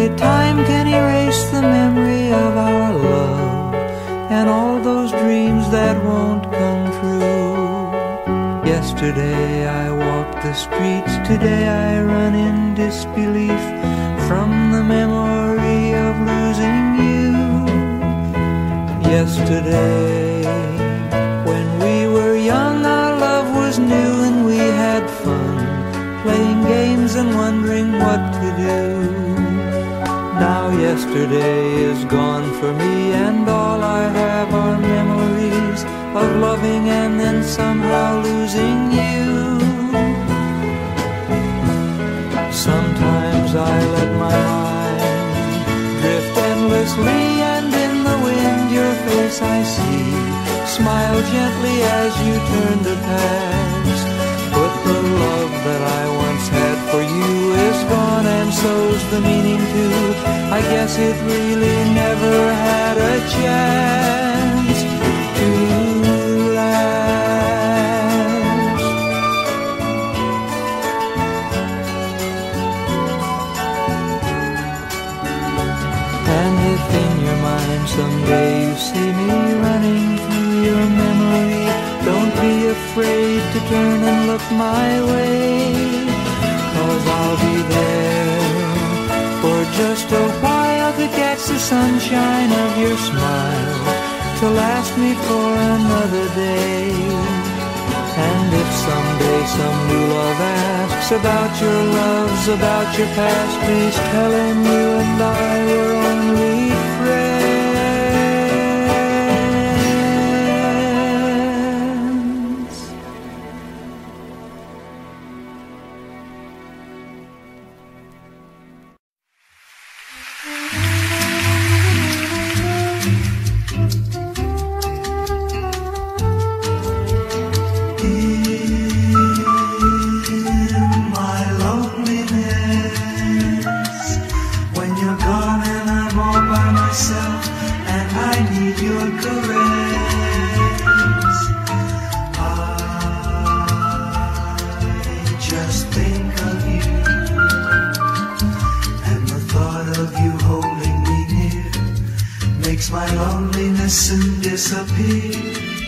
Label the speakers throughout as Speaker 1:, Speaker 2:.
Speaker 1: only time can erase the memory of our love and all those dreams that won't come true. Yesterday I walked the streets, today I run in disbelief from the memory of losing you. Yesterday, when we were young, our love was new and we had fun, playing games and wondering what to do. Now yesterday is gone for me, and all I have are memories of loving and then somehow losing you. Sometimes I let my mind drift endlessly, and in the wind your face I see. Smile gently as you turn to pass, but the love that I once had for you is gone, and so's the meaning too. I guess it really never had a chance to last. And if in your mind someday you see me running through your memory, don't be afraid to turn and look my way, 'cause I'll be there for just a while to catch the sunshine of your smile, to last me for another day. And if someday some new love asks about your loves, about your past, please tell him you and I were only friends.
Speaker 2: My loneliness soon disappear.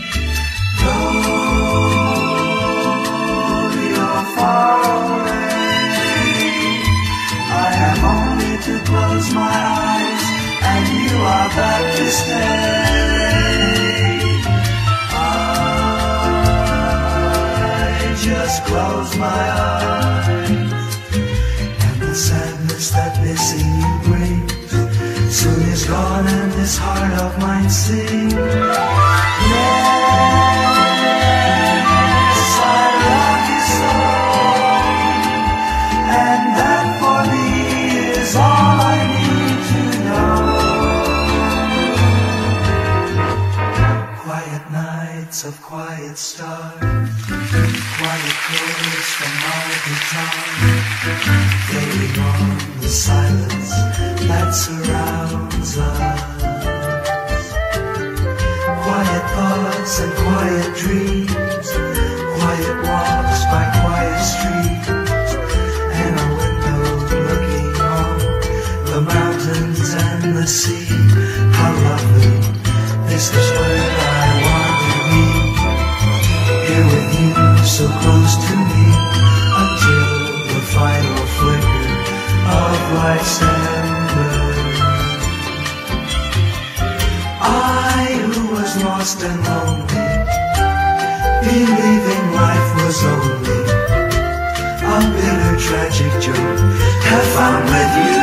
Speaker 2: Though you're far away, I have only to close my eyes and you are back to stay. I just close my eyes, and the sadness that missing you brings soon is gone, and this heart of mine sings. Yes, I love you so, and that for me is all I need to know. Quiet nights of quiet stars, quiet chords from my guitar, fading on the silence that surrounds us. Quiet thoughts and quiet dreams, quiet walks by quiet streets, and a window looking on the mountains and the sea. How lovely, this is where I want to be, here with you so close to me, until the final flicker of life's ember. I, who was lost and lonely, believing life was only a bitter tragic joke, have found with you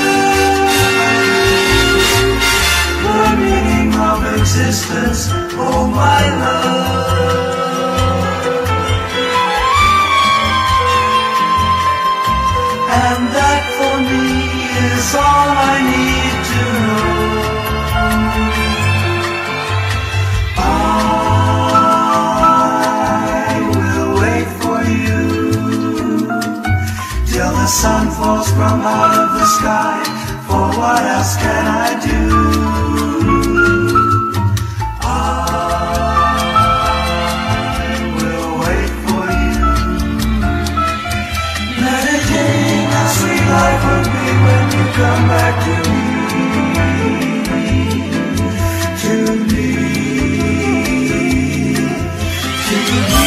Speaker 2: the meaning of existence, oh my love. And that for me is all I need to know. I will wait for you till the sun falls from out of the sky, for what else can I do? I will wait for you, meditating how sweet life would be when you come back to me, to me, to me,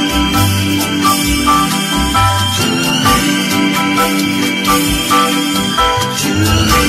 Speaker 2: to me.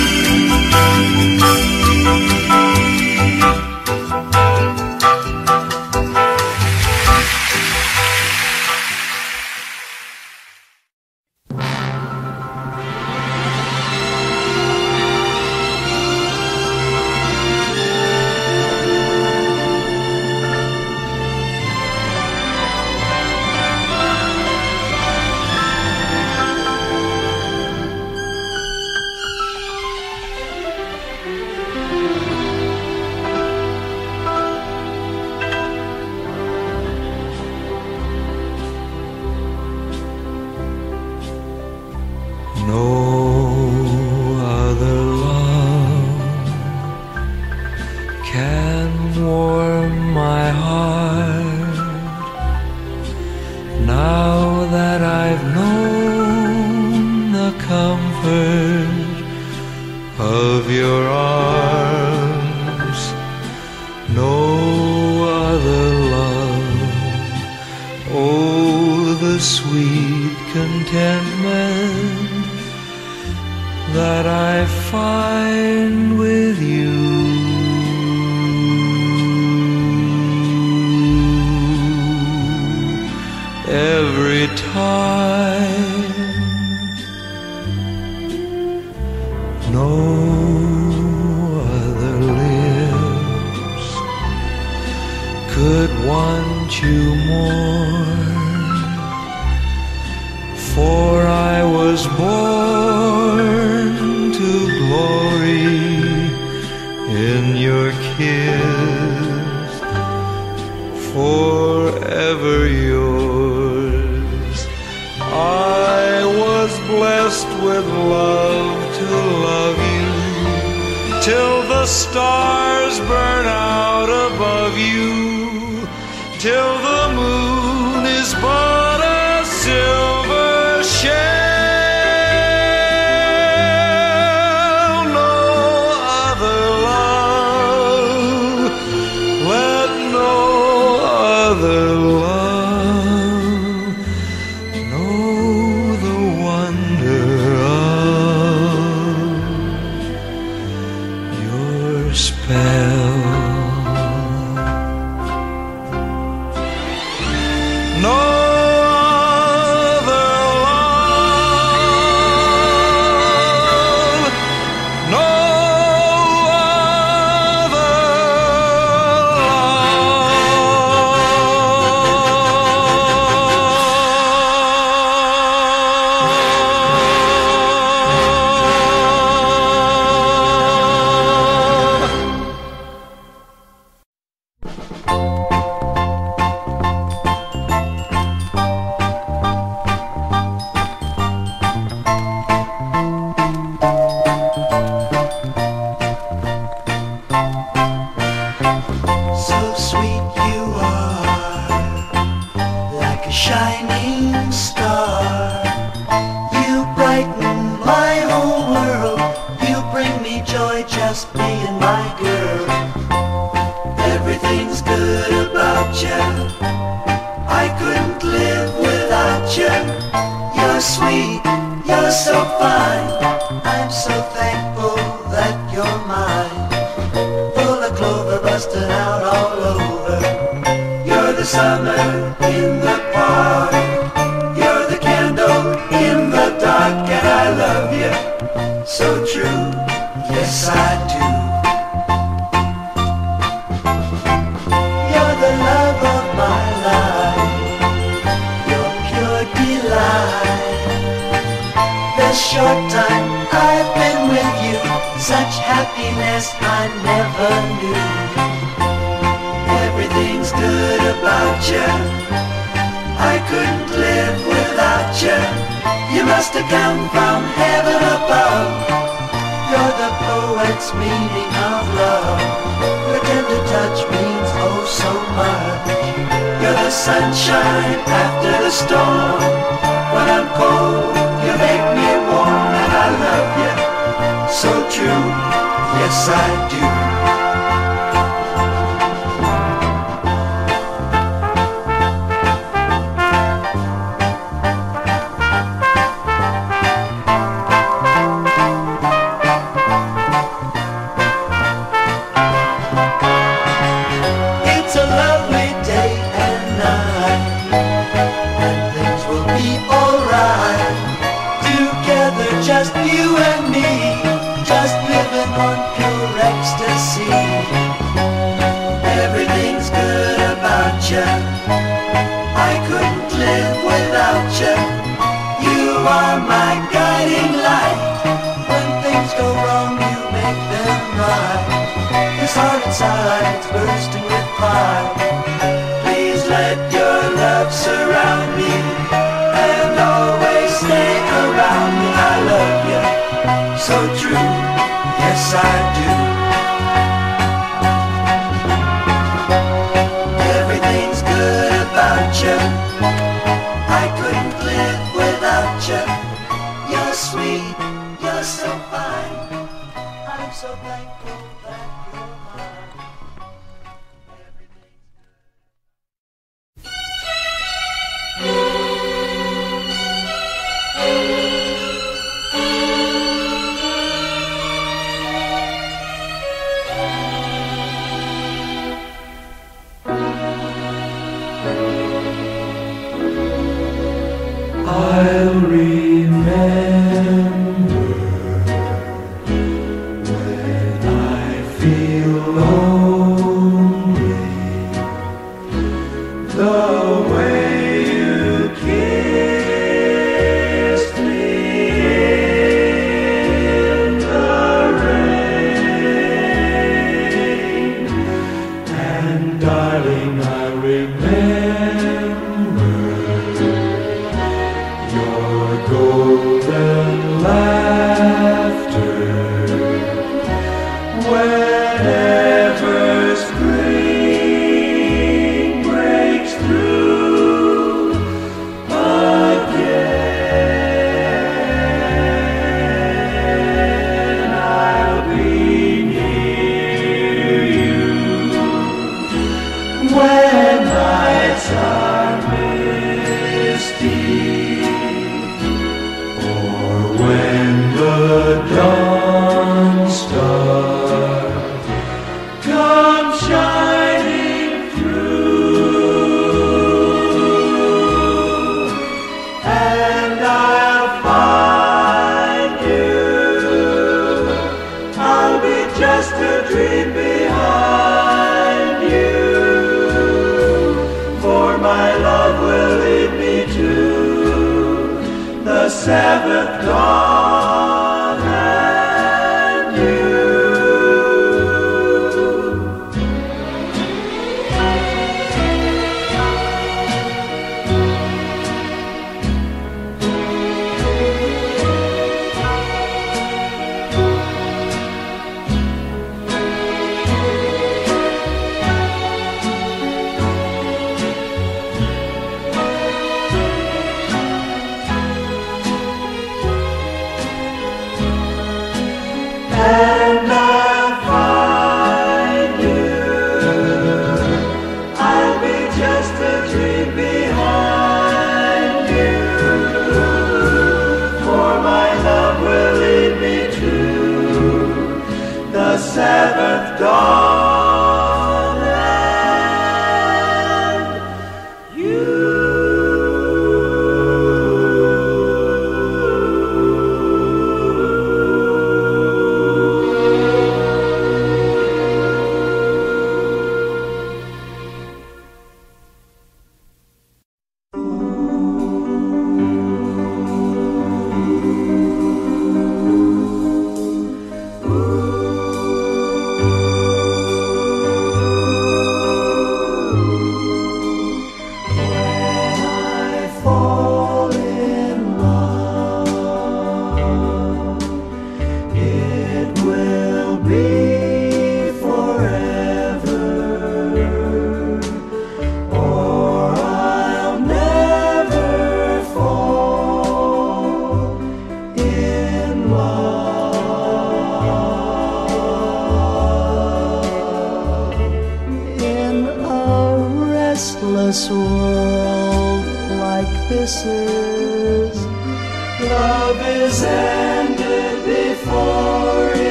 Speaker 1: No other love can warm my heart now that I've known the comfort of your arms. No other love, oh, the sweet contentment that I find with you. Every time, no other lips could want you more, for I was born to glory in your kiss, forever yours. I was blessed with love to love you, till the stars burn out above you, till the moon is but a silver shell. No other love, let no other love know the wonder of your spell. No
Speaker 2: shining star, you brighten my whole world. You bring me joy just being my girl. Everything's good about you, I couldn't live without you. You're sweet, you're so fine, I'm so thankful that you're mine. Full of clover busting out all over, you're the summer in the park, you're the candle in the dark, and I love you so true, yes I do. You're the love of my life, you're pure delight. This short time I've been with you, such happiness I never knew. Everything's good about you, I couldn't live without you. You must have come from heaven above, you're the poet's meaning of love. Your tender touch means oh so much. You're the sunshine after the storm. When I'm cold, you make me warm, and I love you yes I do. It's a lovely day and night, and things will be alright. Together, just you and me, just living on pure ecstasy. Everything's good about you, I couldn't live without you. You are my guiding light. When things go wrong, you make them right. This heart inside is bursting with pride. Please let your love surround me and always stay around me. I love you so true, yes I do. Everything's good about you, I couldn't live without you. You're sweet, you're so fine, I'm so thankful that you're mine.
Speaker 1: I'll remember when I feel lonely, the way you kissed me in the rain. And darling, I remember your golden laughter whenever spring breaks through again. I'll be near you when nights are misty, when the dawn star comes shining through, and I'll find you. I'll be just a dream behind you, for my love will lead me to the seventh dawn and you. And I'll find you. I'll be just a dream behind you, for my love will lead me to the seventh dawn and you.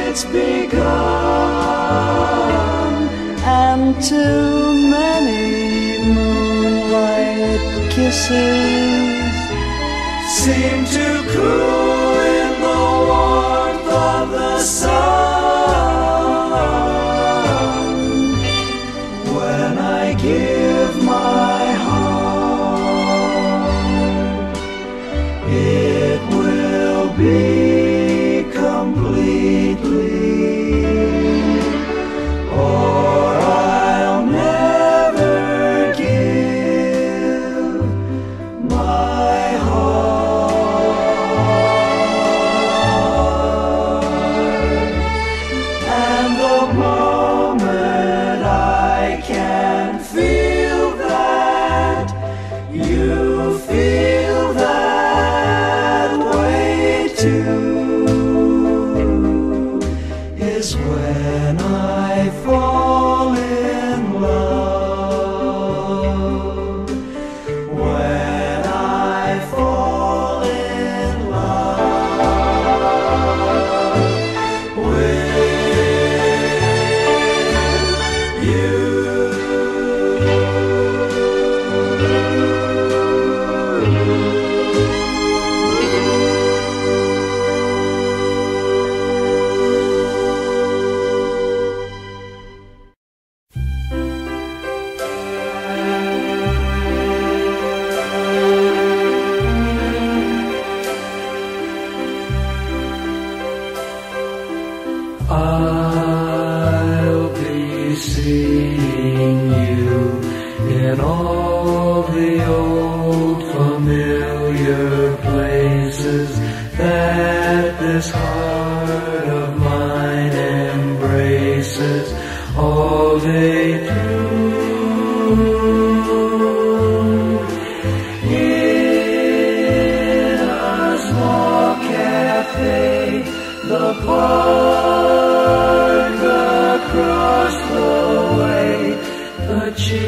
Speaker 1: it's begun, and too many moonlight kisses seem to cool in the warmth of the sun. When I give my heart, it will be completely, or I'll never give my heart. And the moment I can feel that you feel that way too, is when I fall in love. When I fall in love with you. I'll be seeing you in all the old familiar places that this heart of mine embraces all day through. In a small cafe, the park across the way, the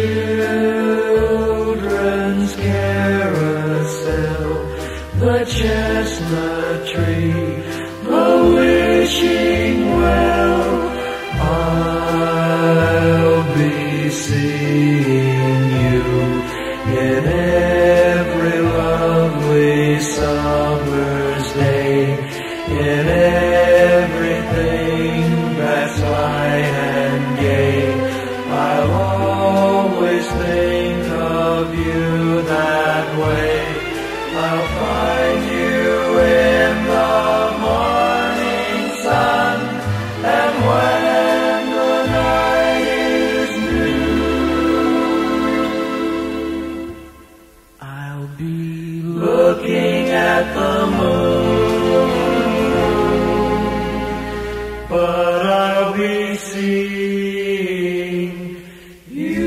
Speaker 1: children's carousel, the chestnut tree, the wishing well. I'll be seeing you in every lovely summer's day, in everything that's light and gay. I'll always think of you that way. I'll find you in the morning sun, and when the night is new, I'll be looking at the moon, but I'll be seeing you.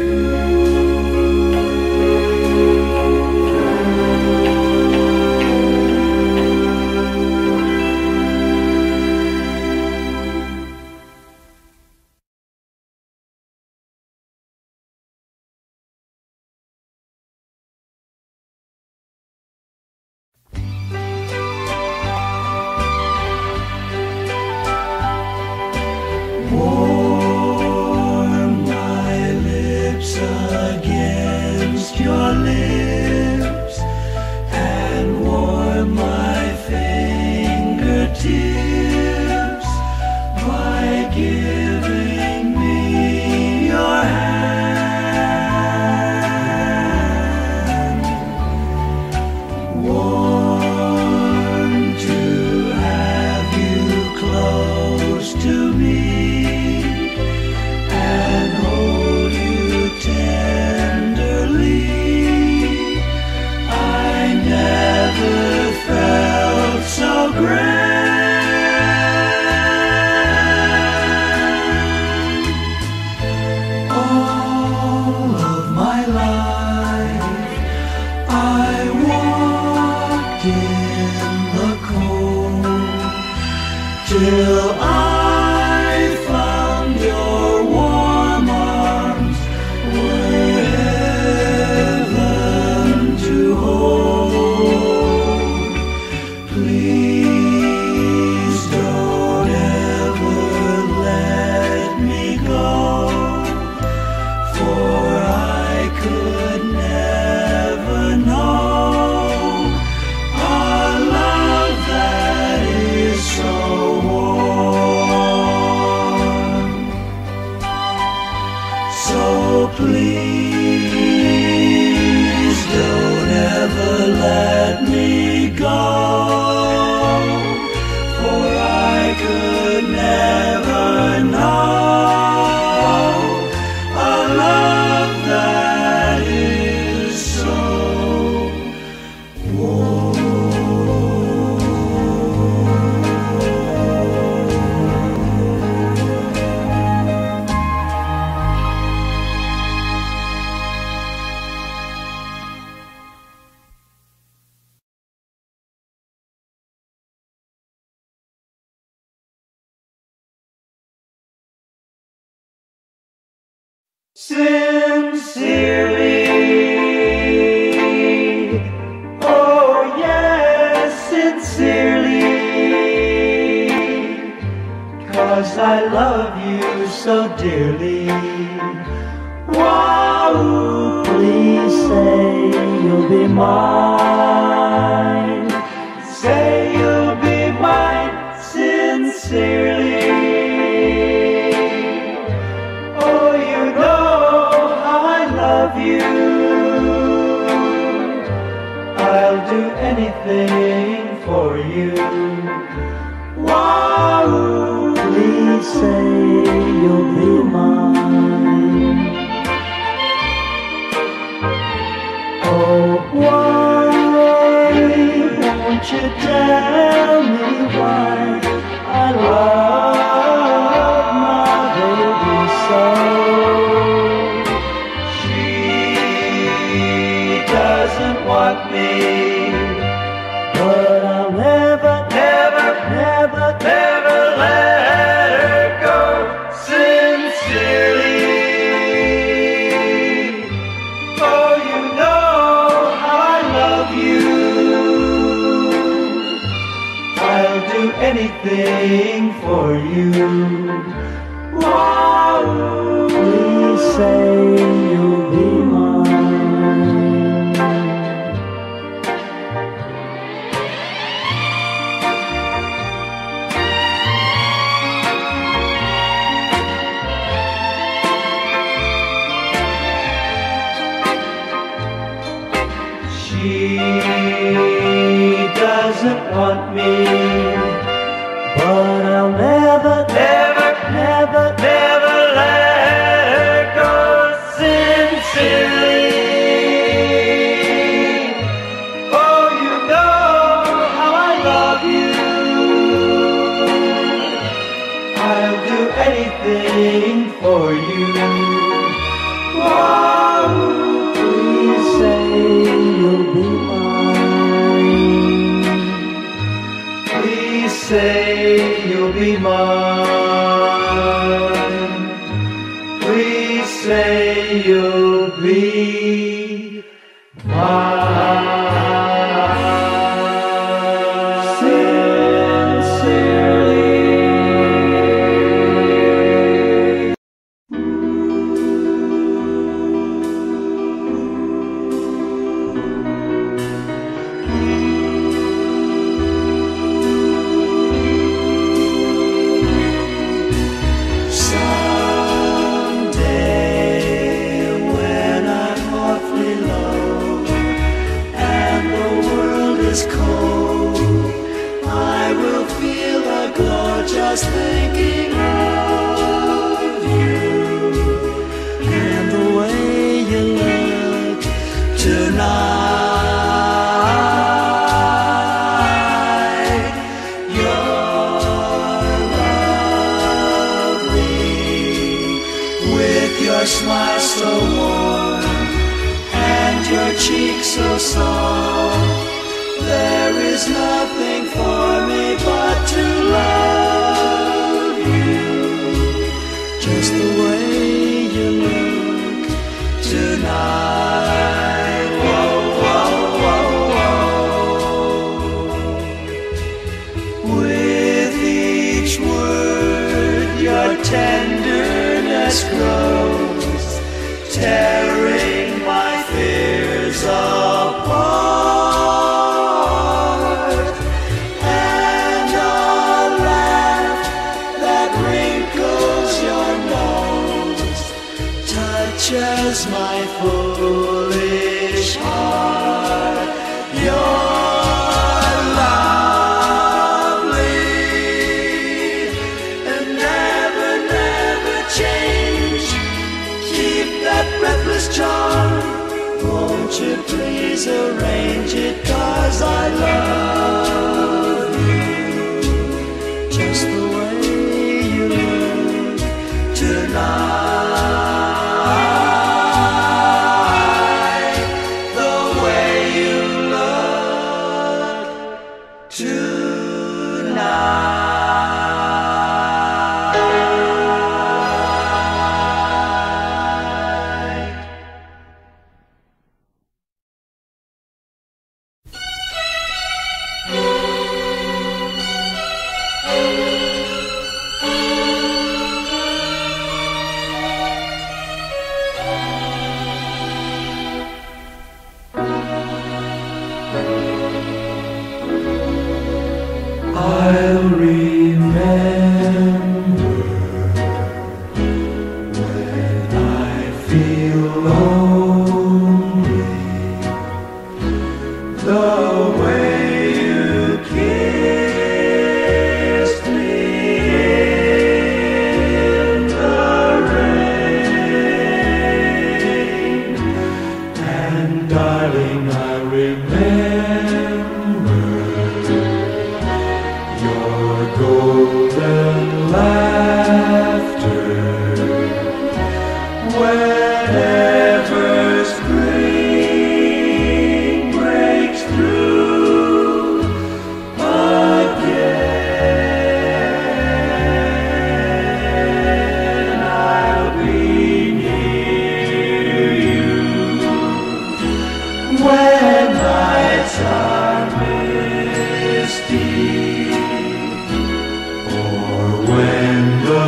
Speaker 1: Warm my lips against your lips, and warm my fingertips by giving me your hand. Warm to have you close to me and hold you tenderly. I never felt so grand. All of my life I walked in the cold till I found your warm arms were heaven to hold. Please don't ever
Speaker 2: Sincerely, oh yes, sincerely, 'cause I love you so dearly. Wow, please say you'll be mine. Say you'll be mine sincerely. Oh, you know how I love you. I'll do anything for you. Wow, please say you'll be mine. Oh, why won't you tell me why I love my baby so? She doesn't want me, but I'll never, never, never, never let her go. Sincerely, oh, you know how I love you. I'll do anything for you. Wow, please say you'll be mine. She doesn't want me, but I'll never, never, never, never let her go. Sincerely, oh, you know how I love you. I'll do anything for you. Wow, please say you'll be mine. Please say you'll be mine. Please say you'll be mine. Sincerely. Just thinking of you and the way you look tonight. You're lovely with your smile so warm and your cheeks so soft. There is nothing for me but to love you, just the way you look tonight. Whoa, whoa, whoa, whoa. With each word your tenderness grows, tearing my fears apart. Touches my foolish heart. You're lovely and never, never change. Keep that breathless charm. Won't you please arrange it? 'Cause I love you just the way you look tonight.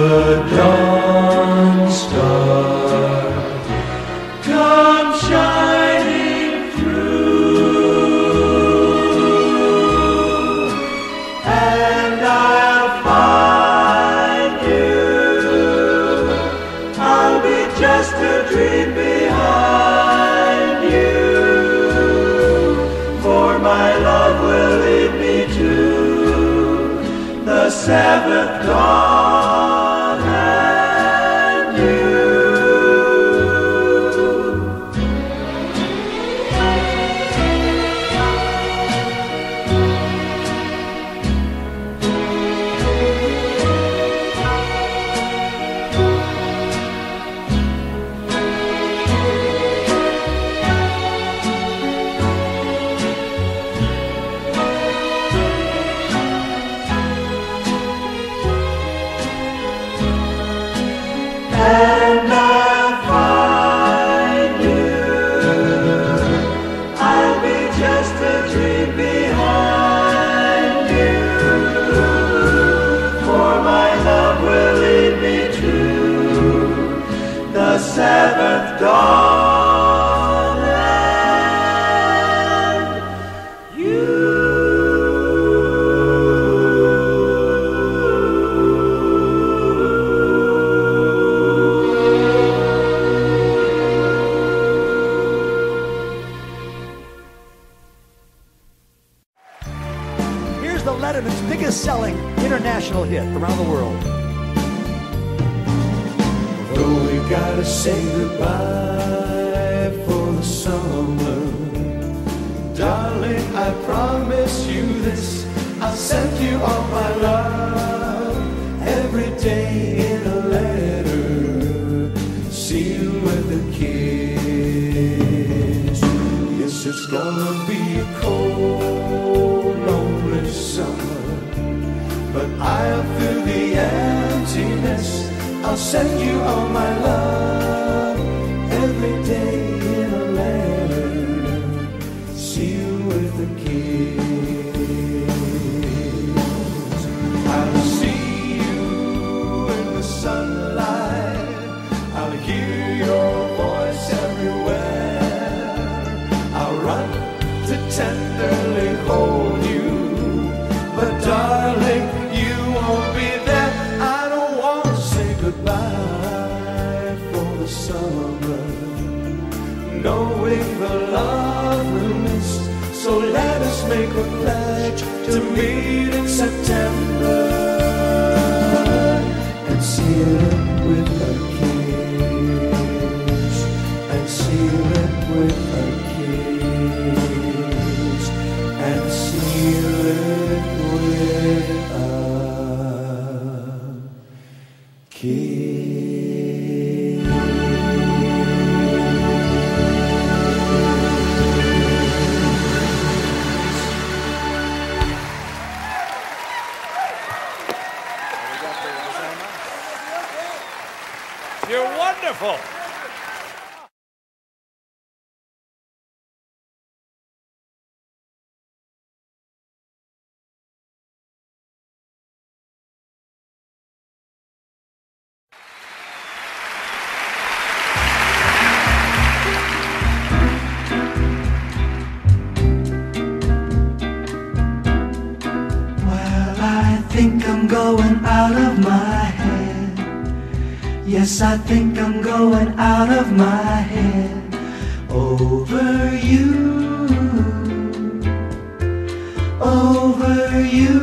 Speaker 2: the dawn star come shining through, and I'll find you. I'll be just a dream behind you, for my love will lead me to the seventh dawn and you. And I'll find you. I'll be just a dream behind you, for my love will lead me to the seventh dawn and you.
Speaker 3: Here's the Lettermen's biggest selling international hit around the world.
Speaker 2: Though we gotta say goodbye for the summer, darling, I promise you this, I'll send you all my love every day in a letter, sealed with a kiss. Yes, it's gonna be a cold, lonely summer, but I'll fill the emptiness. I'll send you all my love every day in a letter, sealed with a kiss. I'll see you in the sunlight, I'll hear your voice everywhere, I'll run to tenderly hold you, but darling, you won't be there. I don't want to say goodbye for the summer, knowing the love we'll miss. So let us make a pledge to meet in September and seal it with a kiss, and seal it with a kiss, and seal it with a kiss.
Speaker 4: You're wonderful.
Speaker 2: Well, I think I'm going out of my head. Yes, I think I'm going out of my head over you, over you.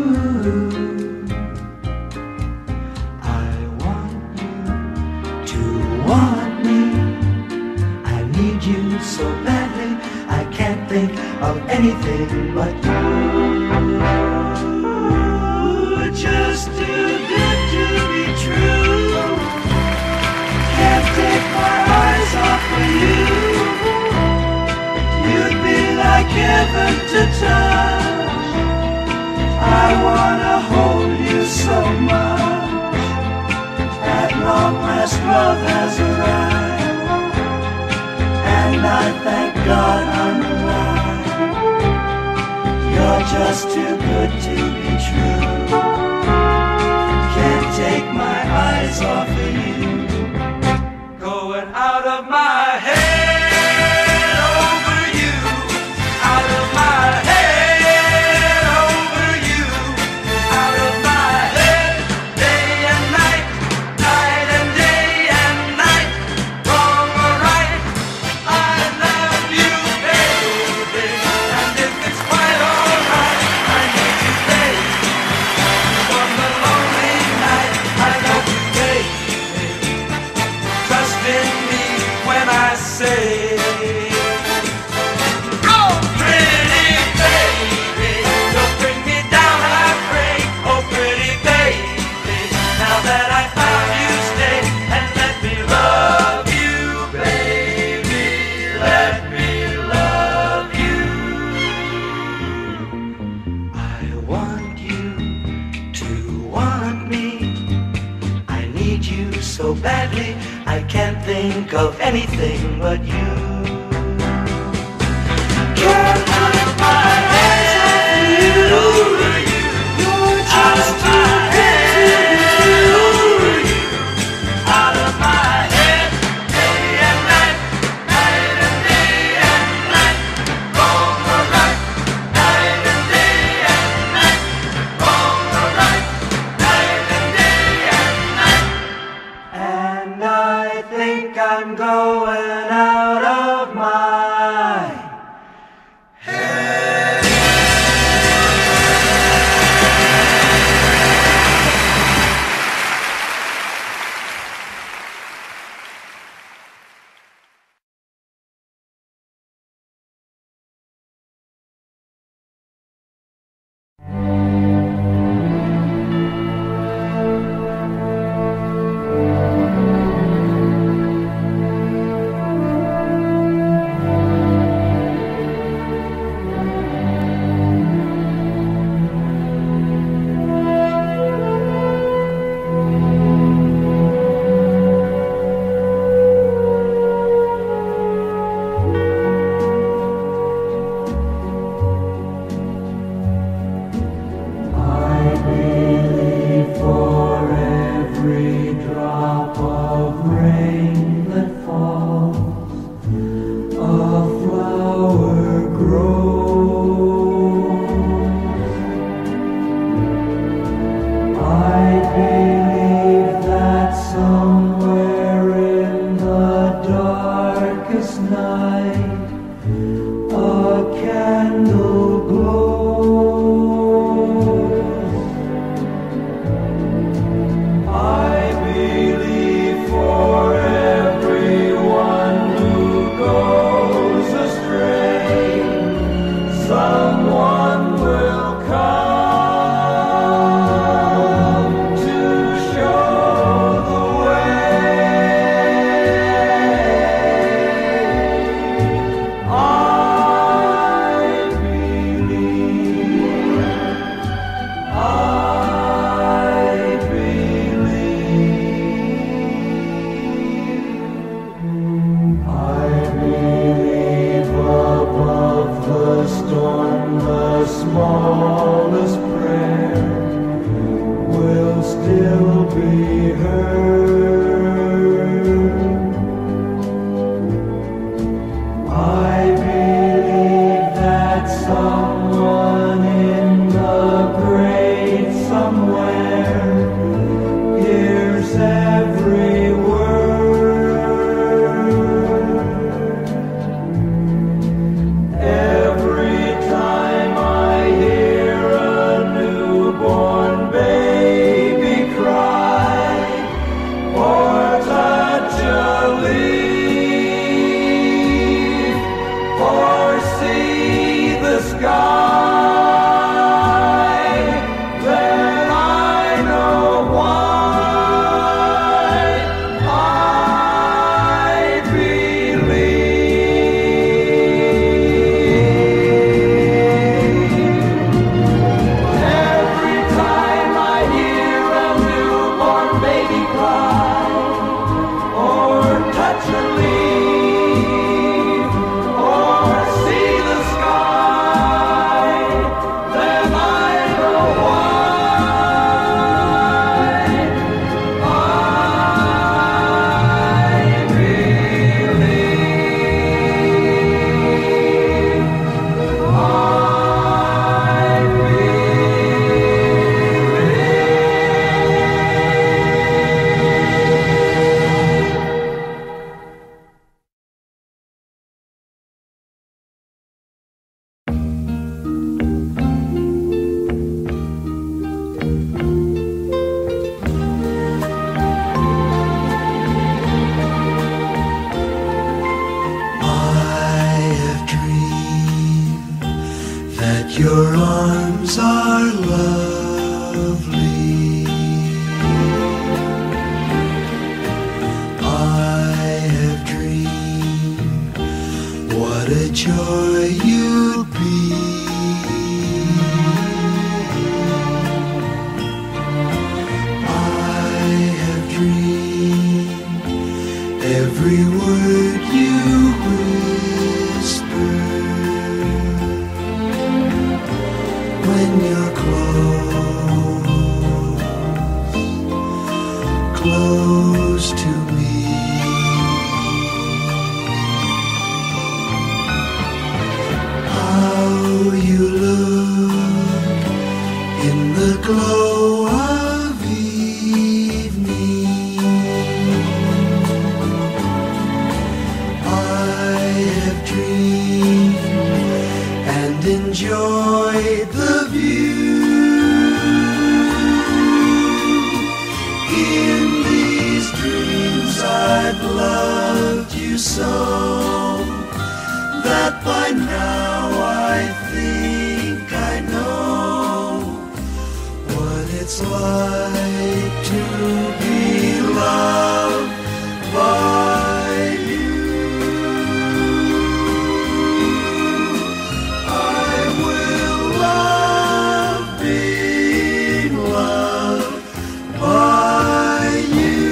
Speaker 2: I want you to want me. I need you so badly, I can't think of anything but you. Just too good to be true. Can't take my eyes off of you. You'd be like heaven to touch. I wanna hold you so much. At long last love has arrived, and I thank God I'm alive. You're just too good to be true. Can't take my need you so badly, I can't think of anything but you. Get out of my head, you, out of my head, you, out of my head, day and night, night and day and night, wrong or right, night and day and night, wrong or right, night and day and night. And I think I'm going out of my head.
Speaker 4: Your arms are lovely. I have dreamed what a joy you'd be. I have dreamed every word you whisper when you're close to me. How you look in the glow of evening. I have dreamed and enjoyed the view. In these dreams I've loved you so that by now I think I know what it's like to be loved by you. I will love being loved by you.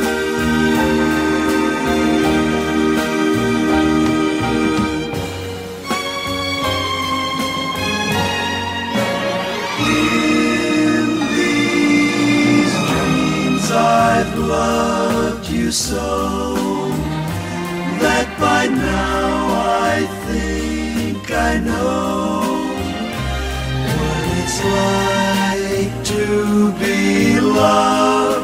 Speaker 4: In these dreams I've loved you so that by now I think I know what it's like to be loved